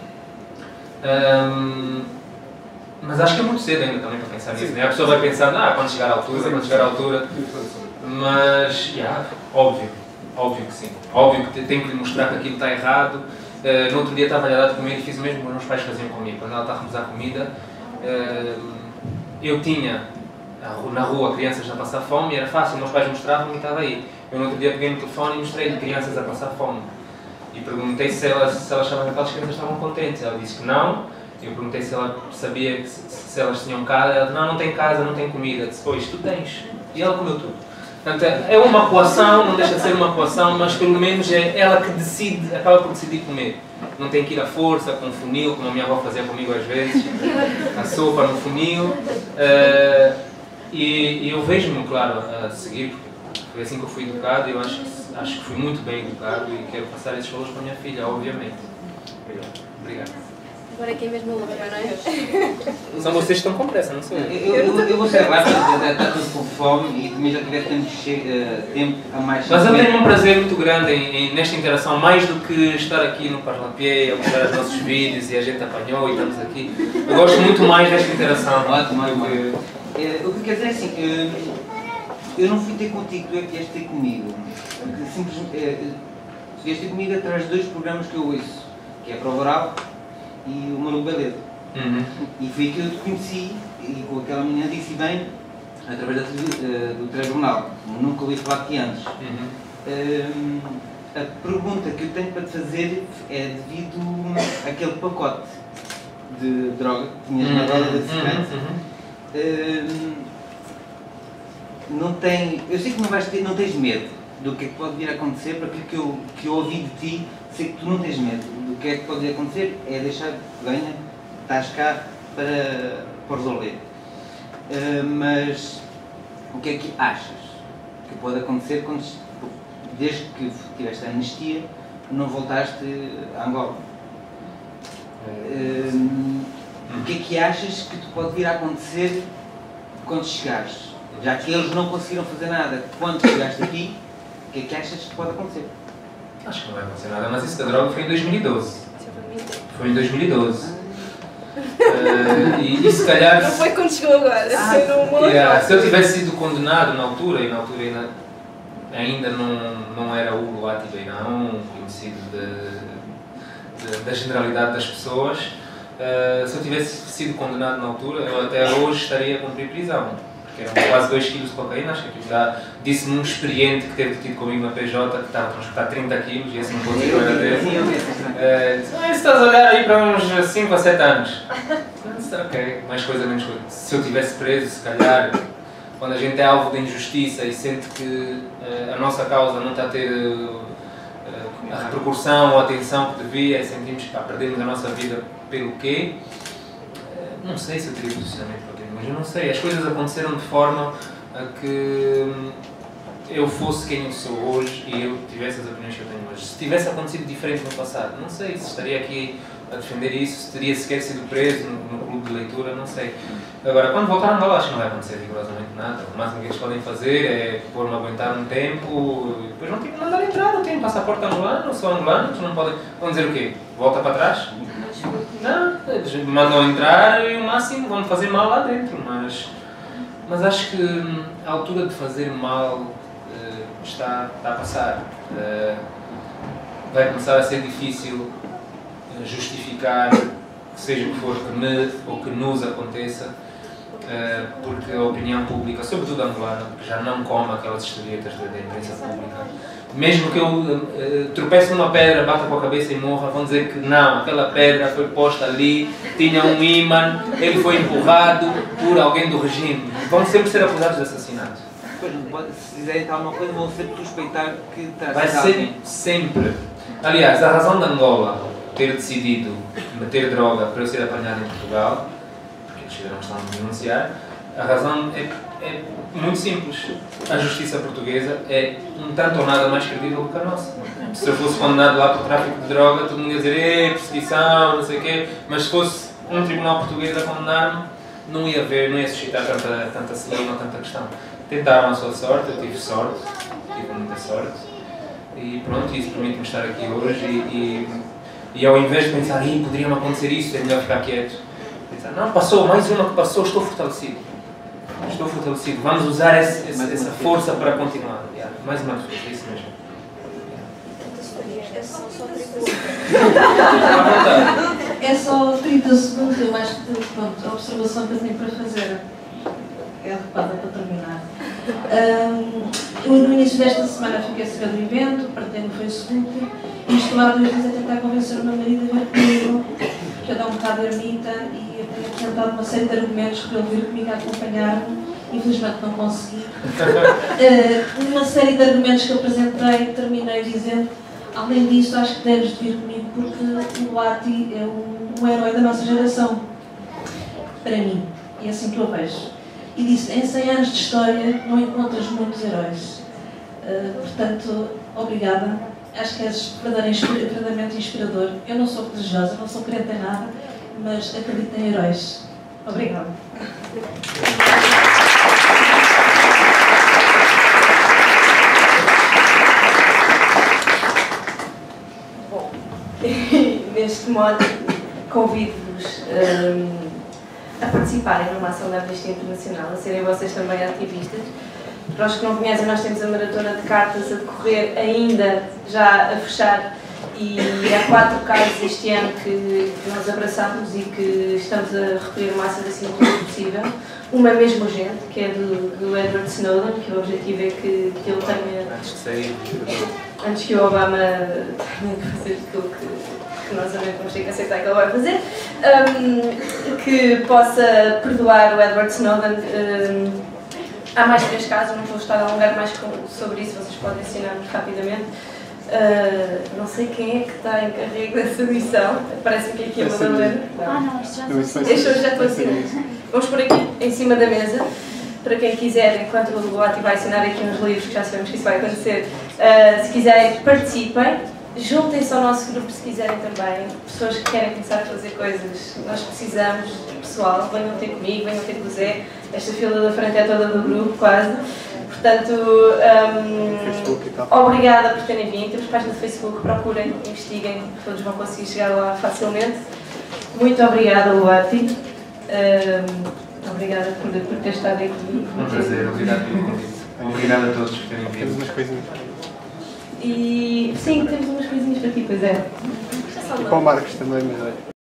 S3: Um, mas acho que é muito cedo ainda também para pensar nisso, né? A pessoa vai pensar, ah, quando chegar à altura, quando chegar à altura, mas, yeah, óbvio, óbvio que sim, óbvio que tenho que lhe mostrar que aquilo está errado. Uh, no outro dia estava-lhe a dar de comer e fiz o mesmo que os meus pais faziam comigo. Quando ela estava a remusar comida, uh, eu tinha na rua crianças a passar fome e era fácil, os meus pais mostravam e estava aí. Eu no outro dia peguei no telefone e mostrei-lhe crianças a passar fome. E perguntei se elas, se elas achavam que aquelas crianças estavam contentes. Ela disse que não. Eu perguntei se ela sabia que se, se elas tinham casa. Ela disse, não, não tem casa, não tem comida. Eu disse, pois, tu tens. E ela comeu tudo. Portanto, é uma coação, não deixa de ser uma coação, mas pelo menos é ela que decide, acaba por decidir comer. Não tem que ir à força, com funil, como a minha avó fazia comigo às vezes, a sopa no funil. Uh, e, e eu vejo-me, claro, a seguir, porque foi assim que eu fui educado e eu acho, acho que fui muito bem educado e quero passar esses valores para a minha filha, obviamente. Obrigado.
S6: Agora aqui é mesmo o lugar, não é?
S3: São vocês que estão com pressa, não sou eu.
S11: Eu, eu, eu vou ser rápido, está tudo com fome e também já tivesse tempo, uh, tempo a mais.
S3: Mas eu tenho um prazer muito grande em, em, nesta interação, mais do que estar aqui no Parlapié, a mostrar os nossos vídeos e a gente apanhou e estamos aqui. Eu gosto muito mais desta interação.
S11: Ótimo, ótimo. Uh, o que quer dizer é assim, uh, eu não fui ter contigo, tu é que vieste ter comigo. Simplesmente, uh, vieste ter comigo através de dois programas que eu ouço, que é a Prova Oral e o Manuel Beleza.
S3: Uhum.
S11: E foi que eu te conheci, e com aquela menina disse bem, através da, uh, do telejornal. Nunca ouvi falar de ti antes.
S3: Uhum.
S11: Uh, a pergunta que eu tenho para te fazer é devido àquele pacote de droga que tinhas na roda da segurança.
S3: Uhum.
S11: Uh, não tem, eu sei que não, vais ter, não tens medo do que é que pode vir a acontecer, para aquilo que eu, que eu ouvi de ti, sei que tu não tens medo. Do que é que pode vir a acontecer é deixar que ganha, estás cá para, para resolver. Uh, mas o que é que achas que pode acontecer quando, desde que tiveste a anistia, não voltaste a Angola? Uh, o que é que achas que te pode vir a acontecer quando chegares? Já que eles não conseguiram fazer nada quando chegaste aqui, o que é que achas que pode acontecer?
S3: Acho que não vai acontecer nada, mas isso da droga foi em dois mil e doze. Foi em dois mil e doze. Uh, e, e se calhar...
S6: Não foi quando chegou agora.
S3: Ah, yeah, se eu tivesse sido condenado na altura, e na altura ainda, ainda não, não era o Hugo Atibeirão, conhecido de, de, da generalidade das pessoas, uh, se eu tivesse sido condenado na altura, eu até hoje estaria a cumprir prisão. Que eram quase dois quilos de cocaína, acho que aquilo dá. Disse-me um experiente que teve tido comigo na P J que estava a transportar trinta quilos e esse não pôde ser era dele. Uh, disse, ah, estás a olhar aí para uns cinco a sete anos. Disse, ok, mais coisa, menos coisa. Se eu tivesse preso, se calhar, quando a gente é alvo de injustiça e sente que uh, a nossa causa não está a ter uh, a repercussão ou a atenção que devia, e sentimos que pá, perdemos a nossa vida pelo quê, uh, não sei se eu teria posicionamento para ter. Mas eu não sei, as coisas aconteceram de forma a que eu fosse quem eu sou hoje e eu tivesse as opiniões que eu tenho hoje. Se tivesse acontecido diferente no passado, não sei se estaria aqui a defender isso, se teria sequer sido preso no, no clube de leitura, não sei. Agora, quando voltar a Angola, acho que não vai acontecer rigorosamente nada. O máximo que eles podem fazer é pôr-me a aguentar um tempo e depois não tem que mandar entrar, não tem passaporte angolano, sou angolano, não podem. Vão dizer o quê? Volta para trás? Não, eles mandam entrar e o máximo vão fazer mal lá dentro, mas, mas acho que a altura de fazer mal uh, está, está a passar. Uh, vai começar a ser difícil justificar que seja o que for que me ou que nos aconteça, uh, porque a opinião pública, sobretudo a angolana, que já não come aquelas historietas da, da imprensa pública, mesmo que eu uh, tropece numa pedra, bata com a cabeça e morra, vão dizer que não, aquela pedra foi posta ali, tinha um ímã, ele foi empurrado por alguém do regime. Vão sempre ser acusados de assassinato.
S11: Pois, se fizerem alguma coisa, vão sempre suspeitar que está
S3: Vai ser sempre. Aliás, a razão de Angola ter decidido meter droga para eu ser apanhado em Portugal, porque eles fizeram questão de denunciar, a razão é, é muito simples. A justiça portuguesa é um tanto ou nada mais credível do que a nossa. Se eu fosse condenado lá por tráfico de droga, todo mundo ia dizer, é perseguição, não sei o quê, mas se fosse um tribunal português a condenar-me, não ia haver, não ia suscitar tanta, tanta celeuma, tanta questão. Tentaram a sua sorte, eu tive sorte, tive muita sorte, e pronto, isso permite-me estar aqui hoje e, e, e ao invés de pensar, poderia-me acontecer isso, é melhor ficar quieto, pensar, não, passou, mais uma que passou, estou fortalecido. Estou fortalecido. Vamos usar esse, esse, essa força para continuar. Yeah, mais uma defesa, é isso mesmo.
S2: É só trinta segundos, eu acho que pronto, a observação que eu tenho para fazer é adequada para terminar. Um, eu no início desta semana fiquei a saber do evento, partilhei no Facebook e estou há dois dias a tentar convencer o meu marido a vir comigo, que eu dou um bocado ermita e eu tenho apresentado uma série de argumentos para ele vir comigo a acompanhar-me
S12: infelizmente não consegui. Uh, uma série de argumentos que eu apresentei, terminei dizendo, além disso, acho que deves vir comigo porque o Luati é um, um herói da nossa geração, para mim, e é assim que eu vejo. E disse, em cem anos de história não encontras muitos heróis. Uh, portanto, obrigada. Acho que és verdadeiramente inspirador. Eu não sou religiosa, não sou crente em nada, mas acredito em heróis. Obrigada.
S2: Bom, neste modo, convido-vos um, a participarem numa ação da Amnistia Internacional, a serem vocês também ativistas. Para os que não conhecem, nós temos a maratona de cartas a decorrer ainda, já a fechar, e há quatro casos este ano que, que nós abraçamos e que estamos a recolher o máximo de assinaturas possível. Uma mesmo urgente, que é do, do Edward Snowden, que o objetivo é que, que ele tenha...
S3: Antes de sair.
S2: Antes que o Obama tenha que fazer aquilo que, que nós vamos ter que aceitar que ele vai fazer, um, que possa perdoar o Edward Snowden. Um, há mais três casos, não vou estar a alongar mais com, sobre isso, vocês podem assinar-nos rapidamente. Uh, não sei quem é que está em carrego dessa missão. Parece-me que aqui é uma Madalena.
S9: Ah, não, isto já
S2: está. Este hoje já estou a assinar. Vamos por aqui, em cima da mesa, para quem quiser, enquanto o Luati vai assinar aqui uns livros, que já sabemos que isso vai acontecer, uh, se quiserem, participem. Juntem-se ao nosso grupo se quiserem também. Pessoas que querem começar a fazer coisas, nós precisamos de pessoal. Venham ter comigo, venham ter com o Zé. Esta fila da frente é toda do grupo, quase. Portanto, um, obrigada por terem vindo. Temos página de Facebook, procurem, investiguem, todos vão conseguir chegar lá facilmente. Muito obrigada, Luati. Um, obrigada por, por ter estado aqui.
S3: Um prazer, obrigado pelo convite. Obrigado a todos por terem vindo.
S13: Temos umas coisinhas.
S2: E sim, temos umas coisinhas para ti, pois é.
S13: E para o Marcos também, mas olha.